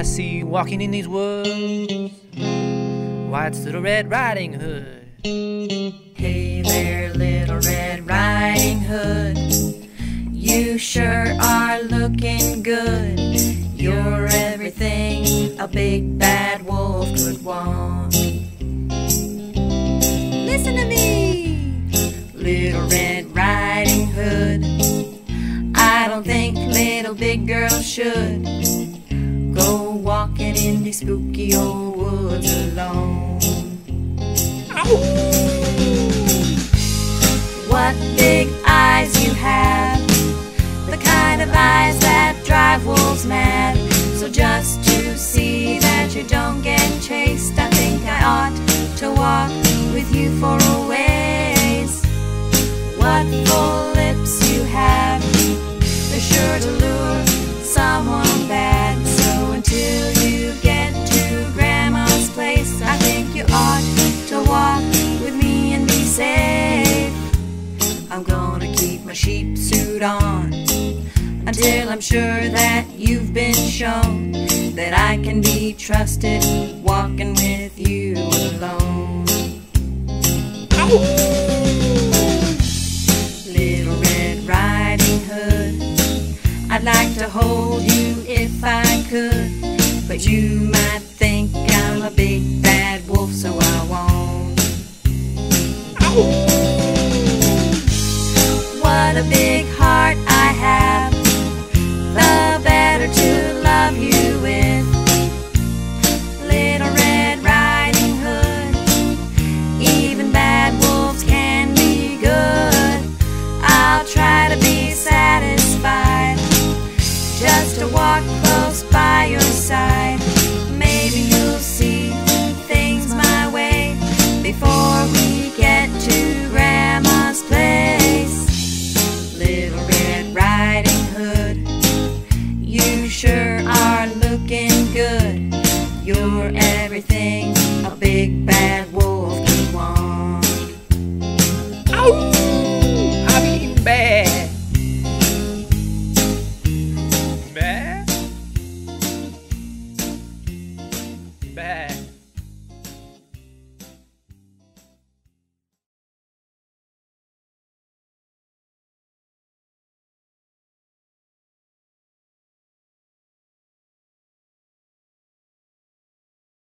I see walking in these woods? Why, it's Little Red Riding Hood. Hey there, Little Red Riding Hood, you sure are looking good. You're everything a big bad wolf could want. Listen to me, Little Red Riding Hood, I don't think little big girls should go walking in these spooky old woods alone. What big eyes you have, the kind of eyes that drive wolves mad. So just to see that you don't get chased, I think I ought to walk with you for a ways. What full lips you have, they're sure to lure someone bad. So until you get to Grandma's place, I think you ought to walk with me and be safe. I'm gonna keep my sheep suit on until I'm sure that you've been shown that I can be trusted walking with you alone. Little Red Riding Hood, I'd like to hold you if I could, but you might